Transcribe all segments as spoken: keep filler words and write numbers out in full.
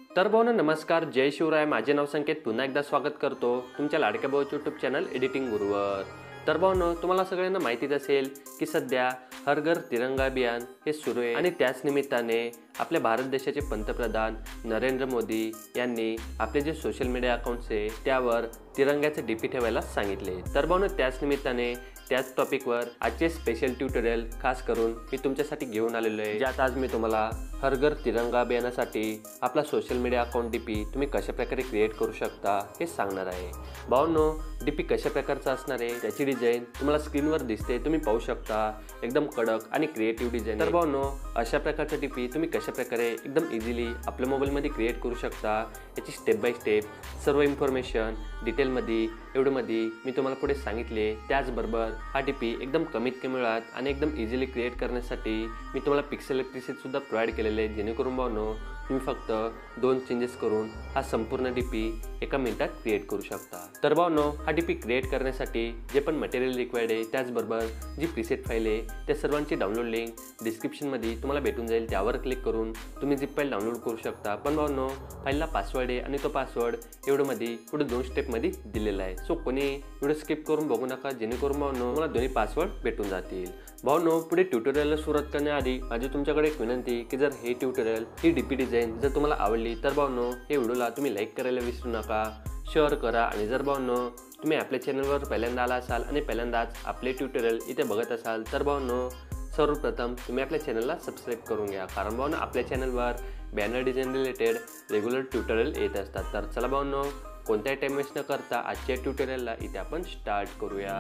तर भाऊनो नमस्कार, जय शिवराय. माझे नाव संकेत. पुन्हा एकदा स्वागत करतो तुमच्या लाडक्या भाऊच्या यूट्यूब चॅनल एडिटिंग गुरुवर. तर भाऊनो तुम्हाला सगळ्यांना माहितीच असेल की सध्या हर घर तिरंगा अभियान हे सुरू आहे आणि त्याच निमित्ताने आपल्या भारत देशाचे पंतप्रधान नरेंद्र मोदी यांनी आपले जे सोशल मीडिया अकाउंट्स आहे त्यावर तिरंग्याचे डीपी ठेवायला सांगितले. तर भाऊनो त्याच निमित्ताने त्याच टॉपिकवर आजचे स्पेशल ट्युटोरियल खास करून मी तुमच्यासाठी घेऊन आलेलो आहे, ज्यात आज मी तुम्हाला हर घर तिरंगा अभियानासाठी आपला सोशल मीडिया अकाउंट डीपी तुम्ही कशा प्रकारे क्रिएट करू शकता हे सांगणार आहे. भाऊनो डीपी कशा प्रकारचा असणार आहे त्याची डिझाईन तुम्हाला स्क्रीनवर दिसते, तुम्ही पाहू शकता. एकदम कडक आणि क्रिएटिव्ह डिझाईन. तर भाऊनो अशा प्रकारचा डीपी तुम्ही कशा प्रकारे एकदम इझिली आपल्या मोबाईलमध्ये क्रिएट करू शकता याची स्टेप बाय स्टेप सर्व इन्फॉर्मेशन डिटेलमध्ये एवढ्यामध्ये मी तुम्हाला पुढे सांगितले. त्याचबरोबर हा डीपी एकदम कमीत कमी वेळात आणि एकदम इझिली क्रिएट करण्यासाठी मी तुम्हाला पिक्सेल प्रीसेट सुद्धा प्रोव्हाइड केलेले आहे, जेणेकरून भाऊनो तुम्ही फक्त दोन चेंजेस करून हा संपूर्ण डीपी एका मिनिटात क्रिएट करू शकता. तर भाऊनो हा डीपी क्रिएट करण्यासाठी जे पण मटेरियल रिक्वायर्ड आहे त्याचबरोबर जी प्रीसेट फाईल आहे त्या सर्वांची डाउनलोड लिंक डिस्क्रिप्शनमध्ये तुम्हाला भेटून जाईल. त्यावर क्लिक करून तुम्ही झिप फाईल डाउनलोड करू शकता. पण भाऊनो फाईलला पासवर्ड आहे आणि तो पासवर्ड एवढ्यामध्ये पुढे दोन स्टेपमध्ये दिलेला आहे. सो कोणी व्हिडिओ स्किप करून बघू नका, जेणेकरून भाऊनो मला दोन्ही पासवर्ड भेटून जातील. भाऊनो पुढे ट्युटोरियलला सुरुवात करण्याआधी माझी तुमच्याकडे एक विनंती की जर हे ट्युटोरियल ही डीपी डिझाईन जर तुम्हाला आवडली तर भाऊनो हे व्हिडिओला तुम्ही लाईक करायला विसरू नका, शेअर करा. आणि जर भाऊनो तुम्ही आपल्या चॅनलवर पहिल्यांदा आला असाल आणि पहिल्यांदाच आपले ट्युटोरियल इथे बघत असाल तर भाऊनो सर्वप्रथम तुम्ही आपल्या चॅनलला सबस्क्राईब करून घ्या, कारण भाऊनो आपल्या चॅनलवर banner design related regular tutorial येत असतात. तर चला भाऊनो कोणत्याही टाइम वेस्ट न करता आजच्या ट्युटोरियलला इथे आपण स्टार्ट करूया.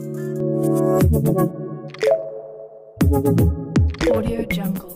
Audio Jungle.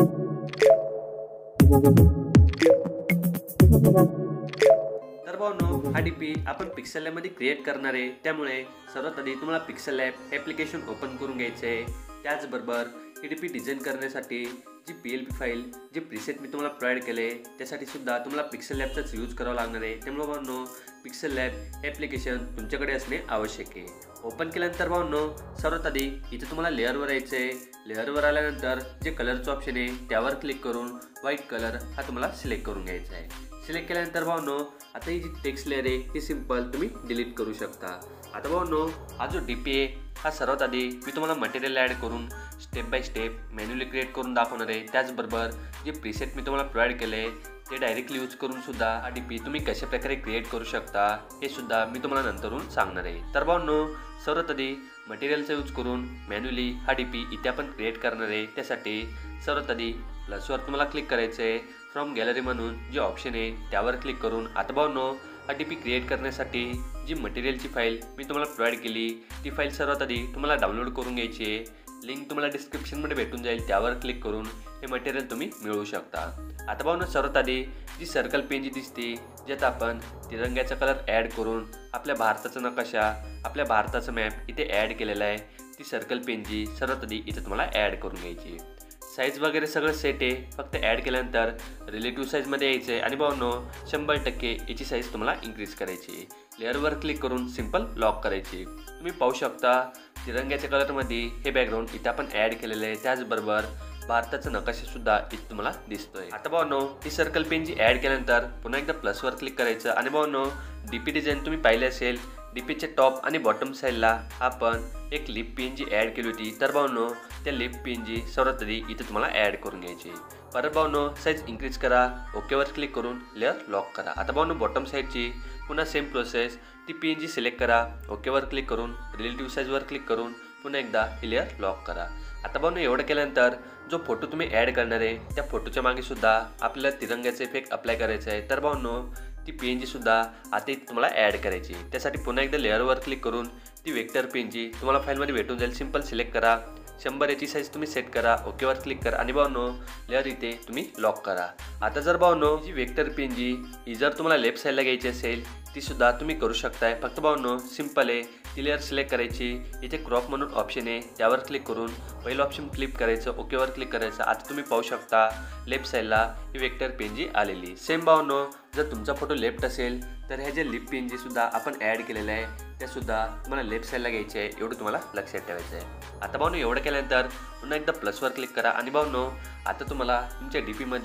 तर भाऊनो हा डीपी आपण पिक्सेल लॅबमध्ये क्रिएट करणार आहे, त्यामुळे सर्वात आधी तुम्हाला पिक्सेल लॅब ॲप्लिकेशन ओपन करून घ्यायचं आहे. त्याचबरोबर ही डीपी डिझाईन करण्यासाठी जी पी एल पी फाईल जे प्रीसेट मी तुम्हाला प्रोव्हाइड केले त्यासाठी सुद्धा तुम्हाला पिक्सेल लॅबचाच यूज करावा लागणार आहे. त्यामुळे भाऊनो पिक्सेल लॅब ॲप्लिकेशन तुमच्याकडे असणे आवश्यक आहे. ओपन केल्यानंतर भाऊनो सर्वात आधी इथे तुम्हाला लेअरवर यायचं आहे. लेअरवर आल्यानंतर जे कलरचं ऑप्शन आहे त्यावर क्लिक करून व्हाईट कलर हा तुम्हाला सिलेक्ट करून घ्यायचा आहे. सिलेक्ट केल्यानंतर भाऊनो आता ही जी टेक्स्ट लेअर आहे ती सिंपल तुम्ही डिलीट करू शकता. आता भाऊनो हा जो डीपी आहे हा सर्वात आधी मी तुम्हाला मटेरियल ॲड करून step by step manually create करून दाखवणार आहे. त्याचबरोबर जे प्रीसेट मी तुम्हाला प्रोव्हाइड केले ते डायरेक्टली यूज करून सुद्धा हा डीपी तुम्ही कशा प्रकारे क्रिएट करू शकता हे सुद्धा मी तुम्हाला नंतरून सांगणार आहे. तर भाऊनो सर्वात आधी मटेरियलचा यूज करून मॅन्युअली हा डीपी इथे आपण क्रिएट करणार आहे. त्यासाठी सर्वात आधी प्लसवर तुम्हाला क्लिक करायचं आहे. फ्रॉम गॅलरी म्हणून जे ऑप्शन आहे त्यावर क्लिक करून आता भाऊनो हा डीपी क्रिएट करण्यासाठी जी मटेरियलची फाईल मी तुम्हाला प्रोव्हाइड केली ती फाईल सर्वात आधी तुम्हाला डाउनलोड करून घ्यायची आहे. लिंक तुम्हाला डिस्क्रिप्शनमध्ये भेटून जाईल, त्यावर क्लिक करून हे मटेरियल तुम्ही मिळवू शकता. आता भाऊनो सर्वात आधी जी सर्कल पेन जी दिसते ज्यात आपण तिरंग्याचा कलर ॲड करून आपल्या भारताचा नकाशा आपल्या भारताचा मॅप इथे ॲड केलेला आहे, ती सर्कल पेन जी सर्वात आधी इथे तुम्हाला ॲड करून घ्यायची. साईज वगैरे सगळं सेट आहे, फक्त ॲड केल्यानंतर रिलेटिव्ह साईजमध्ये यायचं आहे आणि भाऊनो शंभर टक्के याची साईज तुम्हाला इन्क्रीज करायची. लेअरवर क्लिक करून सिंपल लॉक करायची. तुम्ही पाहू शकता तिरंग्याच्या कलरमध्ये हे बॅकग्राऊंड इथे आपण ॲड केलेलं आहे. त्याचबरोबर भारताचा नकाशासुद्धा इथे तुम्हाला दिसतोय. आता भाऊनो ही सर्कल पेन जी ॲड केल्यानंतर पुन्हा एकदा प्लसवर क्लिक करायचं आणि भाऊनो डीपी डिझाईन तुम्ही पाहिले असेल डीपीच्या टॉप आणि बॉटम साईडला आपण एक लिप पेन जी ॲड केली होती. तर भाऊनो त्या लिप पेन जी सर्वात आधी इथे तुम्हाला ॲड करून घ्यायची. परत भाऊनो साईज इन्क्रीज करा, ओकेवर क्लिक करून लेअर लॉक करा. आता भाऊनो बॉटम साईडची पुन्हा सेम प्रोसेस, ती पेन जी सिलेक्ट करा, ओकेवर क्लिक करून रिलेटिव्ह साईजवर क्लिक करून पुन्हा एकदा ही लेअर लॉक करा. आता भाऊनो एवढं केल्यानंतर जो फोटो तुम्ही ॲड करणार आहे त्या फोटोच्या मागे सुद्धा आपल्याला तिरंग्याचा इफेक्ट अप्लाय करायचा आहे. तर भाऊनो ती पेन जी सुद्धा आता इथे तुम्हाला ॲड करायची. त्यासाठी पुन्हा एकदा लेअरवर क्लिक करून ती वेक्टर पेन जी तुम्हाला फाईलमध्ये भेटून जाईल सिंपल सिलेक्ट करा. शंभर याची साईज तुम्ही सेट करा, ओकेवर क्लिक करा आणि भाऊनो लेअर इथे तुम्ही लॉक करा. आता जर भाऊनो जी वेक्टर पेन जी ही जर तुम्हाला लेफ्ट साईडला घ्यायची असेल ती सुद्धा तुम्ही करू शकताय. फक्त भाऊनो सिंपल आहे, ती लेअर सिलेक्ट करायची. इथे क्रॉप म्हणून ऑप्शन आहे त्यावर क्लिक करून पहिलं ऑप्शन फ्लिप करायचं, ओकेवर क्लिक करायचं. आता तुम्ही पाहू शकता लेफ्ट साईडला ही वेक्टर पेन जी आलेली. सेम भाऊनो जर तुमचा फोटो लेफ्ट असेल तर ह्या ज्या लिप पेन जी सुद्धा आपण ॲड केलेलं आहे त्यासुद्धा तुम्हाला लेफ्ट साईडला घ्यायचे आहे, एवढं तुम्हाला लक्षात ठेवायचं आहे. आता भाऊनो एवढं केल्यानंतर पुन्हा एकदा प्लसवर क्लिक करा आणि भाऊनो आता तुम्हाला तुमच्या डीपीमध्ये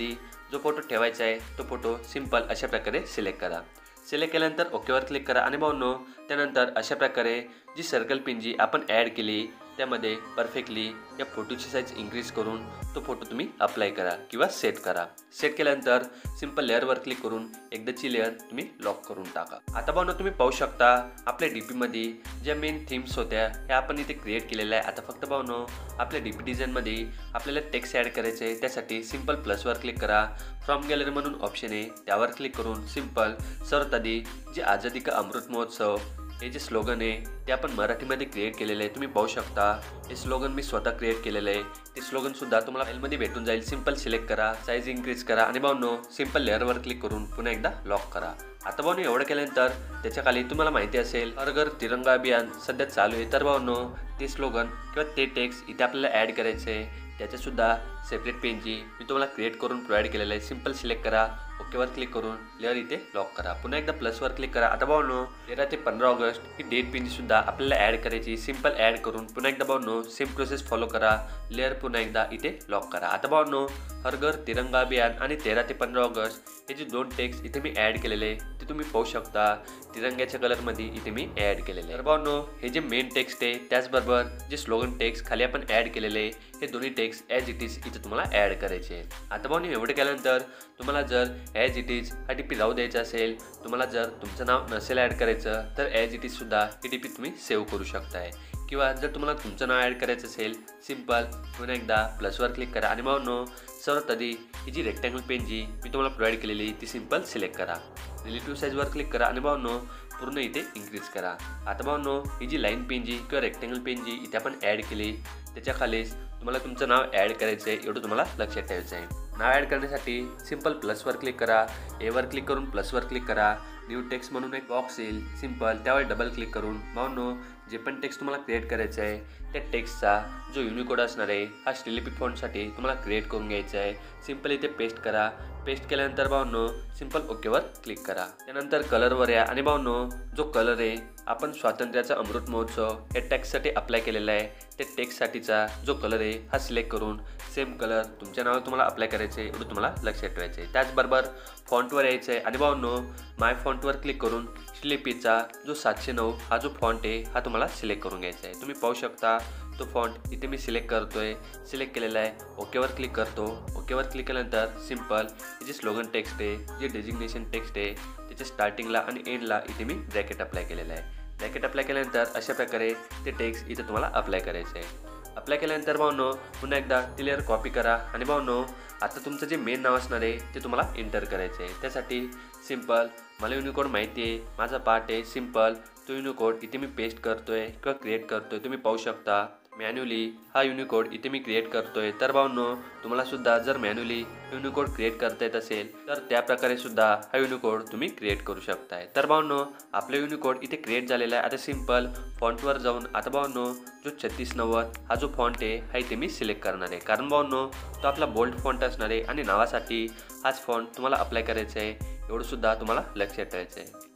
जो फोटो ठेवायचा आहे तो फोटो सिंपल अशा प्रकारे सिलेक्ट करा. सिलेक्ट केल्यानंतर ओकेवर क्लिक करा आणि भावनो त्यानंतर अशा प्रकारे जी सर्कल पिन जी आपण ॲड केली त्यामध्ये परफेक्टली या फोटोची साईज इन्क्रीज करून तो फोटो तुम्ही अप्लाय करा किंवा सेट करा. सेट केल्यानंतर सिंपल लेअरवर क्लिक करून एकदाची लेअर तुम्ही लॉक करून टाका. आता भावनो तुम्ही पाहू शकता आपल्या डी पीमध्ये ज्या मेन थीम्स होत्या ह्या आपण इथे क्रिएट केलेल्या आहे. आता फक्त भावनो आपल्या डी पी डिझाईनमध्ये आपल्याला टेक्स्ट ॲड करायचे आहे. त्यासाठी सिंपल प्लसवर क्लिक करा. फ्रॉम गॅलरी म्हणून ऑप्शन आहे त्यावर क्लिक करून सिंपल सर्वात आधी जे आझादी का अमृत महोत्सव हे जे स्लोगन आहे ते आपण मराठीमध्ये क्रिएट केलेलं आहे. तुम्ही पाहू शकता हे स्लोगन मी स्वतः क्रिएट केलेलं आहे. ते स्लोगन सुद्धा तुम्हाला फाईलमध्ये भेटून जाईल. सिंपल सिलेक्ट करा, साईज इन्क्रीज करा आणि भावनो सिंपल लेअरवर क्लिक करून पुन्हा एकदा लॉक करा. आता भावनो एवढं केल्यानंतर त्याच्या खाली तुम्हाला माहिती असेल हर घर तिरंगा अभियान सध्या चालू आहे. तर भावनो ते स्लोगन किंवा ते टेक्स्ट इथे आपल्याला ॲड करायचं आहे. त्याच्यासुद्धा सेपरेट पेन जी मी तुम्हाला क्रिएट करून प्रोव्हाइड केलेलं आहे. सिंपल सिलेक्ट करा, ओकेवर क्लिक करून लेअर इथे लॉक करा. पुन्हा एकदा प्लसवर क्लिक करा. आता भावनो तेरा ते पंधरा ऑगस्ट ही डेट पिन सुद्धा आपल्याला ॲड करायची. सिंपल ॲड करून पुन्हा एकदा भावनो सेम प्रोसेस फॉलो करा. लेअर पुन्हा एकदा इथे लॉक करा. आता भावनो हर घर तिरंगा अभियान आणि तेरा ते पंधरा ऑगस्ट हे जे दोन टेक्स्ट इथे मी ॲड केलेले ते तुम्ही पाहू शकता तिरंग्याच्या कलरमध्ये इथे मी ॲड केलेले आहे. तर भावनो हे जे मेन टेक्स्ट आहे त्याचबरोबर जे स्लोगन टेक्स्ट खाली आपण ॲड केलेले हे दोन्ही टेक्स्ट ॲज इट इज इथे तुम्हाला ॲड करायचे. आता भावनो एवढं केल्यानंतर तुम्हाला जर ॲज इट इज हा डी पी राहू द्यायचा असेल, तुम्हाला जर तुमचं नाव नसेल ॲड करायचं तर ॲज इट इज सुद्धा ही डी पी तुम्ही सेव्ह करू शकताय. किंवा जर तुम्हाला तुमचं नाव ॲड करायचं असेल सिंपल पुन्हा एकदा प्लसवर क्लिक करा आणि भावनो सर्वात आधी ही जी रेक्टँगल पेन जी मी तुम्हाला प्रोव्हाइड केलेली ती सिंपल सिलेक्ट करा. रिलेटिव्ह साईजवर क्लिक करा आणि भावनो पूर्ण इथे इन्क्रीज करा. आता भावनो ही जी लाईन पेन जी किंवा रेक्टँगल पेन जी इथे आपण ॲड केली त्याच्या खालीच तुम्हाला तुमचं नाव ॲड करायचं आहे एवढं तुम्हाला लक्षात ठेवायचं आहे. नाव ॲड करण्यासाठी सिंपल प्लसवर क्लिक करा. एवर क्लिक करून प्लसवर क्लिक करा. न्यू टेक्स्ट म्हणून एक बॉक्स येईल सिंपल त्यावर डबल क्लिक करून भावनो जे पण टेक्स्ट तुम्हाला क्रिएट करायचं आहे त्या टेक्स्टचा जो युनिकोड असणार आहे हा स्टिलिपी फॉन्टसाठी तुम्हाला क्रिएट करून घ्यायचा आहे. सिंपल इथे पेस्ट करा. पेस्ट केल्यानंतर भावनो सिंपल ओकेवर क्लिक करा. त्यानंतर कलरवर या आणि भावनो जो कलर आहे आपण स्वातंत्र्याचा अमृत महोत्सव या टेक्स्टसाठी अप्लाय केलेला आहे त्या टेक्स्टसाठीचा जो कलर आहे हा सिलेक्ट करून सेम कलर तुमच्या नावावर तुम्हाला अप्लाय करायचं आहे एवढं तुम्हाला लक्षात ठेवायचं आहे. त्याचबरोबर फॉन्टवर यायचं आहे आणि भावनो माय फॉन्टवर क्लिक करून स्टिलिपीचा जो सातशे नऊ हा जो फॉन्ट आहे हा तुम्हाला सिलेक्ट करून घ्यायचा आहे. तुम्ही पाहू शकता तो फॉन्ट इथे मी सिलेक्ट करतोय. सिलेक्ट केलेला आहे. ओकेवर क्लिक करतो. ओकेवर क्लिक केल्यानंतर सिंपल हे जे स्लोगन टेक्स्ट आहे जे डेजिग्नेशन टेक्स्ट आहे त्याच्या स्टार्टिंगला आणि एंडला इथे मी ब्रॅकेट अप्लाय केलेलं आहे. ब्रॅकेट अप्लाय केल्यानंतर अशा प्रकारे ते टेक्स्ट इथे तुम्हाला अप्लाय करायचं आहे. अप्लाय केल्यानंतर भावनो पुन्हा एकदा ती लेअर कॉपी करा आणि भावनो आता तुमचं जे मेन नाव असणार आहे ते तुम्हाला एंटर करायचं आहे. त्यासाठी सिंपल मला युनिकोड माहिती आहे माझा पार्ट आहे सिंपल तो युनिकोड इथे मी पेस्ट करतोय किंवा क्रिएट करतोय. तुम्ही पाहू शकता मॅन्युअली हा युनिकोड इथे मी क्रिएट करतोय. तर भावनो तुम्हाला सुद्धा जर मॅन्युअली युनिकोड क्रिएट करता येत असेल तर त्या प्रकारे सुद्धा हा युनिकोड तुम्ही क्रिएट करू शकताय. तर भावनो आपला युनिकोड इथे क्रिएट झालेला आहे. आता सिंपल फॉन्टवर जाऊन आता भावनो जो छत्तीस नव्वद हा जो फॉन्ट आहे हा इथे मी सिलेक्ट करणार आहे कारण भावनो तो आपला बोल्ड फॉन्ट असणार आहे आणि नावासाठी हाच फॉन्ट तुम्हाला अप्लाय करायचा आहे एवढं सुद्धा तुम्हाला लक्षात ठेवायचं आहे.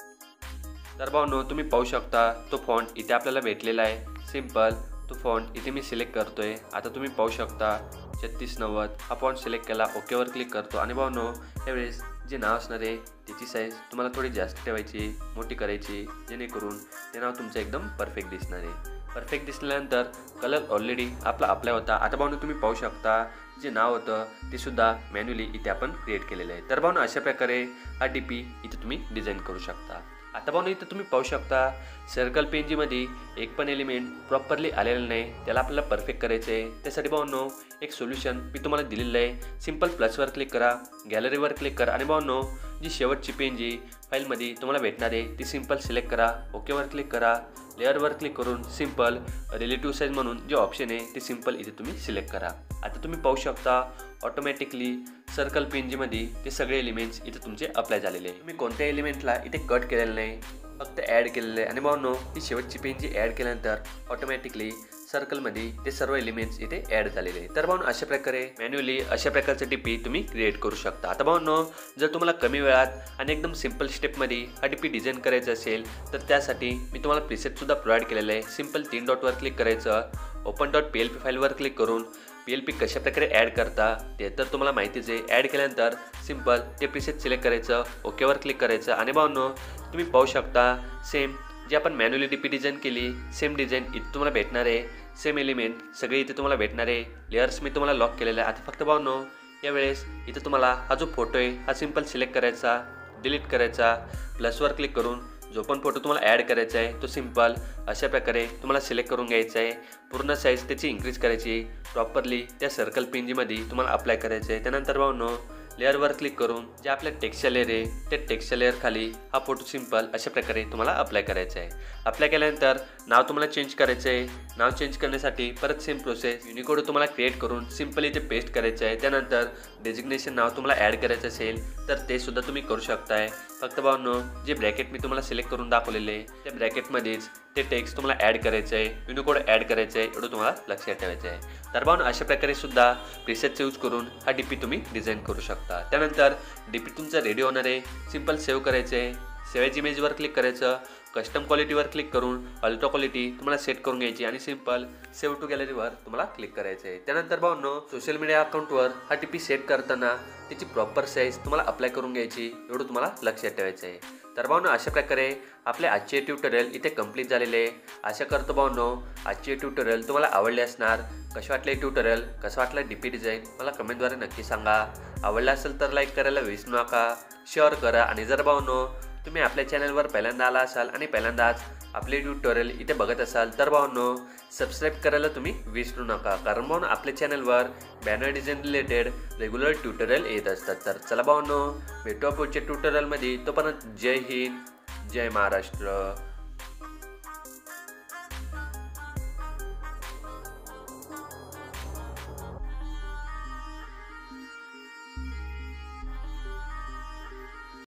तर भावनो तुम्ही पाहू शकता तो फॉन्ट इथे आपल्याला भेटलेला आहे. सिंपल तो फॉन्ट इथे मी सिलेक्ट करतोय. आता तुम्ही पाहू शकता छत्तीस नव्वद हा फॉन्ट सिलेक्ट केला. ओकेवर क्लिक करतो आणि भावनो यावेळेस जे नाव असणार आहे त्याची साईज तुम्हाला थोडी जास्त ठेवायची मोठी करायची जेणेकरून ते नाव तुमचं एकदम परफेक्ट दिसणार आहे. परफेक्ट दिसल्यानंतर कलर ऑलरेडी आपला अप्लाय होता. आता भावनो तुम्ही पाहू शकता जे नाव होतं ते सुद्धा मॅन्युअली इथे आपण क्रिएट केलेलं आहे. तर भावनो अशा प्रकारे हा डी पी इथे तुम्ही डिझाईन करू शकता. आता भावनो इथं तुम्ही पाहू शकता सर्कल पेनजीमध्ये एक पण एलिमेंट प्रॉपरली आलेलं नाही त्याला आपल्याला परफेक्ट करायचं आहे. त्यासाठी भावनो एक सोल्युशन मी तुम्हाला दिलेलं आहे. सिंपल प्लसवर क्लिक करा. गॅलरीवर क्लिक करा आणि भावनो जी शेवटची पेन जी फाईलमध्ये तुम्हाला भेटणार आहे ती सिंपल सिलेक्ट करा. ओकेवर क्लिक करा. लेअरवर क्लिक करून सिंपल रिलेटिव्ह साईज म्हणून जे ऑप्शन आहे ते सिंपल इथे तुम्ही सिलेक्ट करा. आता तुम्ही पाहू शकता ऑटोमॅटिकली सर्कल पेनजीमध्ये ते सगळे एलिमेंट्स इथे तुमचे अप्लाय झालेले आहे. तुम्ही कोणत्या एलिमेंटला इथे कट केलेलं नाही फक्त ॲड केलेलं आहे आणि भावनो ही शेवटची पेन जी ॲड केल्यानंतर ऑटोमॅटिकली सर्कलमध्ये ते सर्व एलिमेंट्स इथे ॲड झालेले आहे. तर भावनो अशा प्रकारे मॅन्युअली अशा प्रकारचं डी पी तुम्ही क्रिएट करू शकता. आता भावनो जर तुम्हाला कमी वेळात आणि एकदम सिंपल स्टेपमध्ये हा डी पी डिझाईन करायचं असेल तर त्यासाठी मी तुम्हाला प्रिसेटसुद्धा प्रोव्हाइड केलेलं आहे. सिंपल तीन डॉटवर क्लिक करायचं. Open dot P L P फाईलवर क्लिक करून पी एल पी कशा प्रकारे ॲड करता ते तर तुम्हाला माहितीच आहे. ॲड केल्यानंतर सिंपल ते प्रीसेट सिलेक्ट करायचं, ओकेवर क्लिक करायचं आणि भावनो तुम्ही पाहू शकता सेम जे आपण मॅन्युअली डी पी डिझाईन केली सेम डिझाईन इथे तुम्हाला भेटणार आहे. सेम एलिमेंट सगळे इथे तुम्हाला भेटणार आहे. लेअर्स मी तुम्हाला लॉक केलेला आहे. आता फक्त भावनो यावेळेस इथे तुम्हाला हा जो फोटो आहे हा सिंपल सिलेक्ट करायचा, डिलीट करायचा, प्लसवर क्लिक करून जो पण फोटो तुम्हाला ॲड करायचा आहे तो सिंपल अशा प्रकारे तुम्हाला सिलेक्ट करून घ्यायचा आहे. पूर्ण साईज त्याची इन्क्रीज करायची, प्रॉपरली त्या सर्कल पिंजीमध्ये तुम्हाला अप्लाय करायचं आहे. त्यानंतर भावनो लेअरवर क्लिक करून जे आपल्या टेक्स्चर लेअर आहे त्या टेक्स्चर लेअर खाली हा फोटो सिंपल अशा प्रकारे तुम्हाला अप्लाय करायचा आहे. अप्लाय केल्यानंतर नाव तुम्हाला चेंज करायचं आहे. नाव चेंज करण्यासाठी परत सेम प्रोसेस, युनिकोड तुम्हाला क्रिएट करून सिंपल इथे पेस्ट करायचं आहे. त्यानंतर डेजिग्नेशन नाव तुम्हाला ॲड करायचं असेल तर ते सुद्धा तुम्ही करू शकताय. फक्त भावनो जे ब्रॅकेट मी तुम्हाला सिलेक्ट करून दाखवलेले त्या ब्रॅकेटमध्येच ते टेक्स्ट तुम्हाला ॲड करायचं आहे, युनिकोड ॲड करायचं आहे, एवढं तुम्हाला लक्षात ठेवायचं आहे. तर भावनो अशा प्रकारे सुद्धा प्रीसेटचा यूज करून हा डी पी तुम्ही डिझाईन करू शकता. त्यानंतर डी पी तुमचा रेडी होणार आहे. सिंपल सेव्ह करायचं आहे. सेव्ह एज इमेजवर क्लिक करायचं, कस्टम क्वालिटीवर क्लिक करून अल्ट्रा क्वालिटी तुम्हाला सेट करून घ्यायची आणि सिंपल सेव्ह टू गॅलरीवर तुम्हाला क्लिक करायचं आहे. त्यानंतर भावनो सोशल मीडिया अकाउंटवर हा डी पी सेट करताना त्याची प्रॉपर साईज तुम्हाला अप्लाय करून घ्यायची, एवढं तुम्हाला लक्षात ठेवायचं आहे. तर भावनो अशा प्रकारे आपले आजचे ट्युटोरियल इथे कंप्लीट झालेले आहे. आशा करतो भावनो आजचे ट्युटोरियल तुम्हाला आवडले असणार. कसे वाटले ट्युटोरियल, कसं वाटलं डी पी डिझाईन मला कमेंटद्वारे नक्की सांगा. आवडलं असेल तर लाईक करायला विसरू नका, शेअर करा आणि जर भावनो तुम्ही आपल्या चॅनलवर पहिल्यांदा आला असाल आणि पहिल्यांदाच आपले ट्युटोरियल इथे बघत असाल तर भावनो सबस्क्राईब करायला तुम्ही विसरू नका, कारण भावनो आपल्या चॅनलवर banner design related regular tutorial येत असतात. तर चला भावनो भेटू पुढच्या ट्युटोरियलमध्ये. तोपर्यंत जय हिंद, जय महाराष्ट्र.